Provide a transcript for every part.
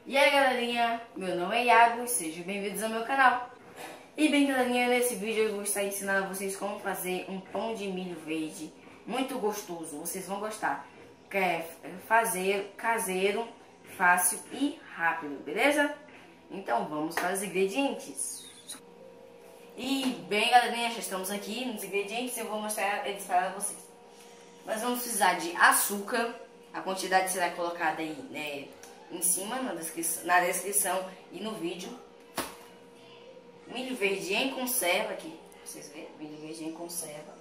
E aí galerinha, meu nome é Iago e sejam bem-vindos ao meu canal. E bem galerinha, nesse vídeo eu vou estar ensinando a vocês como fazer um pão de milho verde muito gostoso, vocês vão gostar. Que é fazer caseiro, fácil e rápido, beleza? Então vamos para os ingredientes. E bem galerinha, já estamos aqui nos ingredientes e eu vou mostrar eles para vocês. Nós vamos precisar de açúcar, a quantidade será colocada aí, né, em cima na descrição e no vídeo. Milho verde em conserva, aqui vocês verem, milho verde em conserva.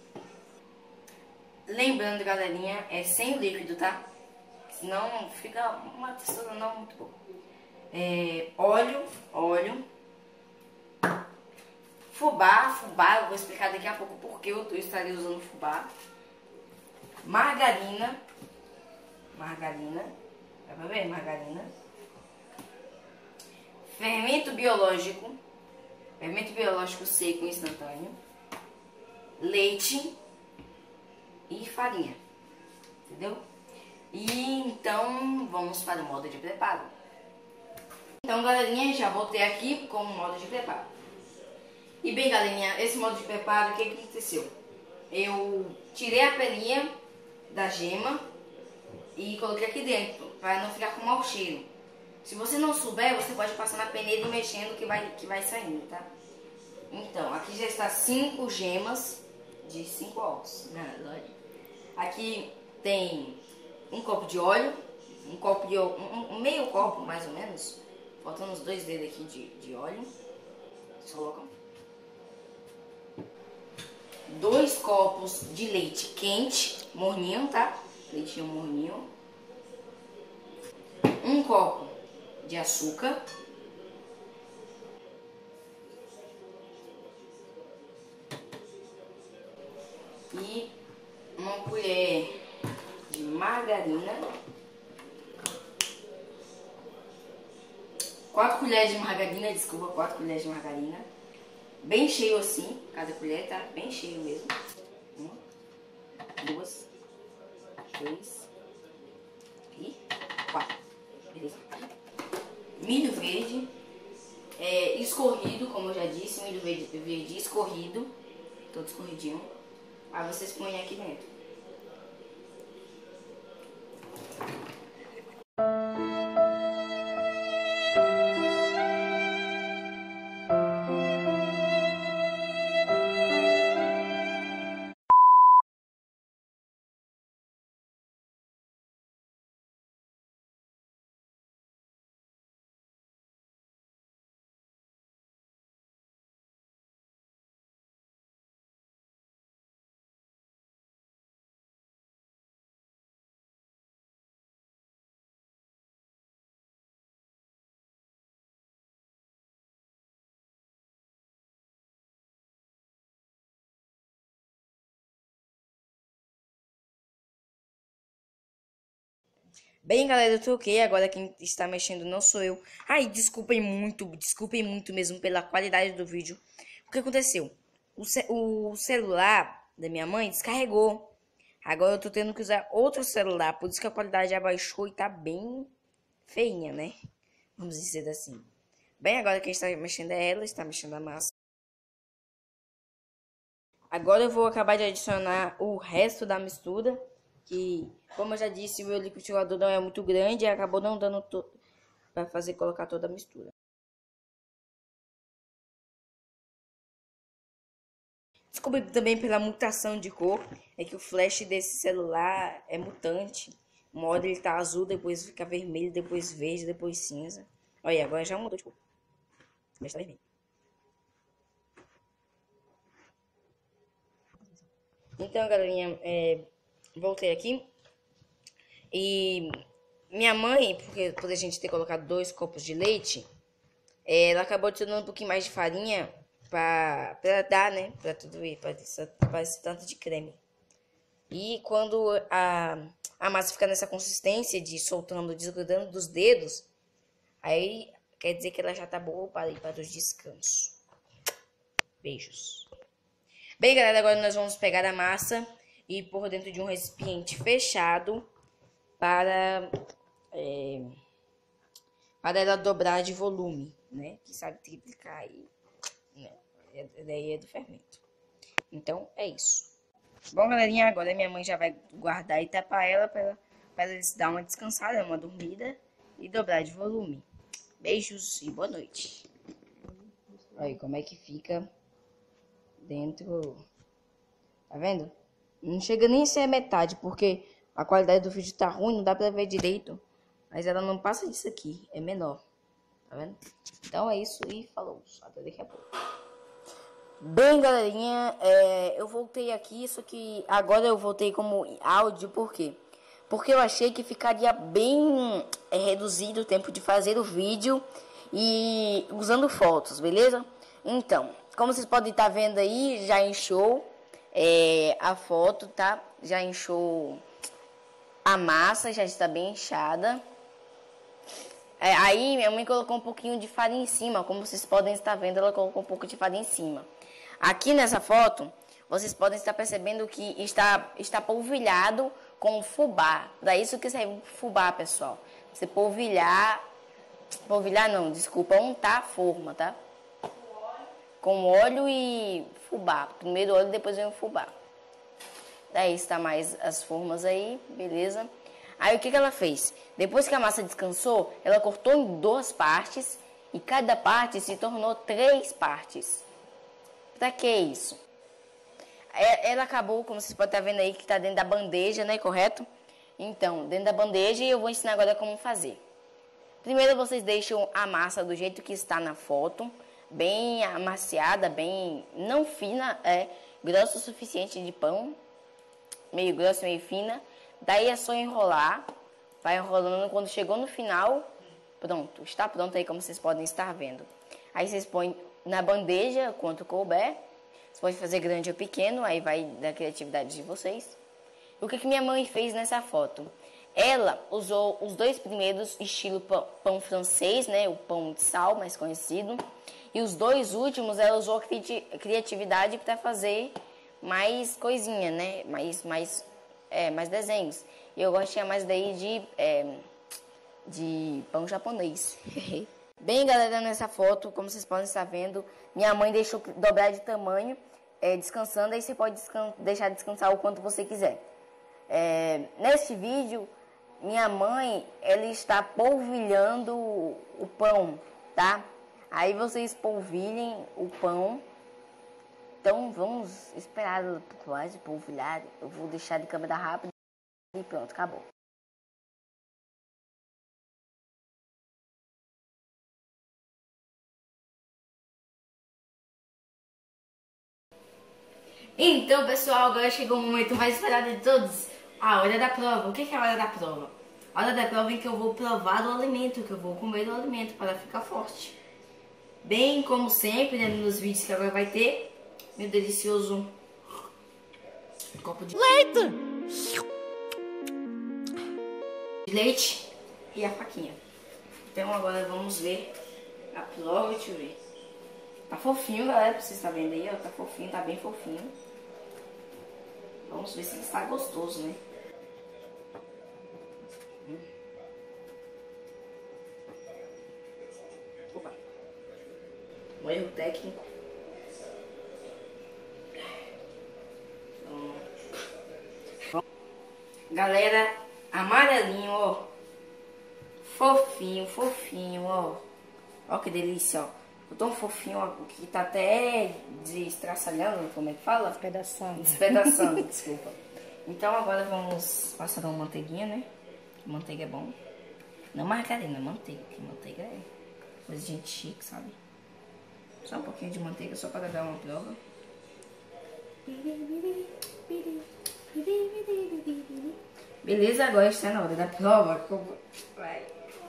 Lembrando, galerinha, é sem líquido, tá? Senão fica uma textura não muito boa. Óleo. Fubá, eu vou explicar daqui a pouco porque eu estarei usando fubá. Margarina. Dá pra ver? Margarina. Fermento biológico seco instantâneo. Leite e farinha. Entendeu? E então vamos para o modo de preparo. Então, galerinha, já voltei aqui com o modo de preparo. E bem, galerinha, esse modo de preparo, o que aconteceu? Eu tirei a pelinha da gema e coloquei aqui dentro, para não ficar com mau cheiro. Se você não souber, você pode passar na peneira e mexendo que vai saindo, tá? Então, aqui já está 5 gemas de 5 ovos. Aqui tem um copo de óleo, um meio copo mais ou menos, faltando uns 2 dedos aqui de óleo. Vocês colocam 2 copos de leite quente, morninho, tá? Leitinho morninho. 1 copo de açúcar. E 1 colher de margarina. 4 colheres de margarina, desculpa, 4 colheres de margarina. Bem cheio assim, cada colher, tá? Bem cheio mesmo. 1, 2, 3 e 4. Beleza? Milho verde escorrido, como eu já disse, milho verde escorrido, todo escorridinho. Aí vocês põem aqui dentro. Bem, galera, eu troquei, agora quem está mexendo não sou eu. Ai, desculpem muito mesmo pela qualidade do vídeo. O que aconteceu? O celular da minha mãe descarregou. Agora eu tô tendo que usar outro celular, por isso que a qualidade abaixou e tá bem feinha, né? Vamos dizer assim. Bem, agora quem está mexendo é ela, está mexendo a massa. Agora eu vou acabar de adicionar o resto da mistura, que, como eu já disse, o meu liquidificador não é muito grande e acabou não dando para colocar toda a mistura. Desculpe também pela mutação de cor, é que o flash desse celular é mutante. Uma hora ele tá azul, depois fica vermelho, depois verde, depois cinza. Olha, agora já mudou de cor. Mas tá vermelho. Então, galerinha, voltei aqui. E minha mãe, por a gente ter colocado 2 copos de leite, ela acabou adicionando um pouquinho mais de farinha pra dar, né? Pra tudo ir, pra esse tanto de creme. E quando a massa fica nessa consistência de soltando, desgrudando dos dedos, aí quer dizer que ela já tá boa para ir para os descansos. Beijos. Bem, galera, agora nós vamos pegar a massa e pôr dentro de um recipiente fechado para para ela dobrar de volume, né? Que sabe triplicar aí, né? Daí é do fermento. Então, é isso. Bom, galerinha, agora minha mãe já vai guardar e tapar ela para eles dar uma descansada, uma dormida e dobrar de volume. Beijos e boa noite. Olha aí como é que fica dentro. Tá vendo? Não chega nem a ser metade, porque a qualidade do vídeo tá ruim, não dá pra ver direito. Mas ela não passa disso aqui, é menor. Tá vendo? Então é isso e falou. Até daqui a pouco. Bem, galerinha, eu voltei aqui, só que agora eu voltei como áudio, por quê? Porque eu achei que ficaria bem reduzido o tempo de fazer o vídeo e usando fotos, beleza? Então, como vocês podem estar vendo aí, já inchou a foto, tá? Já inchou a massa, já está bem inchada. Aí minha mãe colocou um pouquinho de farinha em cima, como vocês podem estar vendo, ela colocou um pouco de farinha em cima. Aqui nessa foto, vocês podem estar percebendo que está polvilhado com fubá. Para isso que serve fubá, pessoal. Você polvilhar não, desculpa, untar a forma, tá? Com óleo e fubá. Primeiro óleo, depois vem o fubá. Daí está mais as formas aí, beleza? Aí o que ela fez? Depois que a massa descansou, ela cortou em 2 partes e cada parte se tornou 3 partes. Pra que isso? Ela acabou, como vocês podem estar vendo aí, que está dentro da bandeja, né? Correto? Então, dentro da bandeja, eu vou ensinar agora como fazer. Primeiro, vocês deixam a massa do jeito que está na foto, bem amaciada, bem não fina, grossa o suficiente de pão, meio grossa, meio fina. Daí é só enrolar, vai enrolando. Quando chegou no final, pronto, está pronto aí, como vocês podem estar vendo. Aí vocês põem na bandeja, quanto couber. Você pode fazer grande ou pequeno, aí vai da criatividade de vocês. O que minha mãe fez nessa foto? Ela usou os 2 primeiros estilo pão francês, né? O pão de sal, mais conhecido. E os 2 últimos, ela usou criatividade para fazer mais coisinha, né? Mais desenhos. E eu gostei mais daí de pão japonês. Bem, galera, nessa foto, como vocês podem estar vendo, minha mãe deixou dobrar de tamanho, descansando. Aí você pode deixar descansar o quanto você quiser. Neste vídeo, minha mãe, ela está polvilhando o pão, tá? Aí vocês polvilhem o pão. Então, vamos esperar um pouco mais de polvilhar. Eu vou deixar de câmera rápida e pronto, acabou. Então, pessoal, agora chegou o momento mais esperado de todos. A hora da prova. O que é a hora da prova? A hora da prova é que eu vou provar o alimento, que eu vou comer o alimento para ficar forte. Bem como sempre, né, nos vídeos que agora vai ter, meu delicioso copo de leite e a faquinha. Então agora vamos ver a prova, deixa eu ver. Tá fofinho, galera, pra vocês estarem vendo aí, ó, tá fofinho, tá bem fofinho. Vamos ver se está gostoso, né? Opa. Um erro técnico. Galera, amarelinho, ó. Fofinho, fofinho, ó. Ó que delícia, ó. Tão fofinho, ó, que tá até destraçalhando, como é que fala? Despedaçando. Despedaçando, desculpa. Então agora vamos passar uma manteiguinha, né? Manteiga é bom. Não margarina, manteiga, porque manteiga é coisa de gente chique, sabe? Só um pouquinho de manteiga, só para dar uma prova. Beleza, agora está na hora da prova. Vai.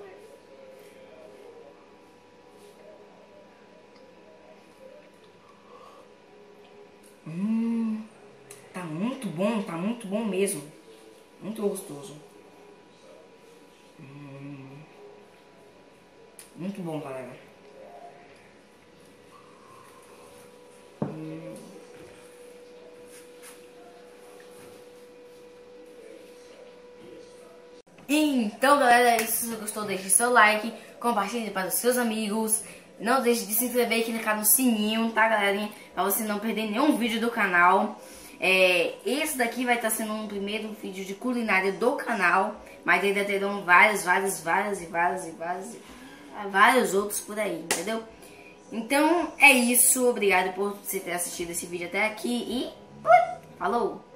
Tá muito bom mesmo. Muito gostoso. Muito bom, galera. Então, galera, se você gostou, deixe seu like, compartilhe para os seus amigos. Não deixe de se inscrever e clicar no sininho, tá, galerinha? Pra você não perder nenhum vídeo do canal. Esse daqui vai estar sendo um primeiro vídeo de culinária do canal. Mas ainda terão vários outros por aí, entendeu? Então, é isso. Obrigado por você ter assistido esse vídeo até aqui e falou!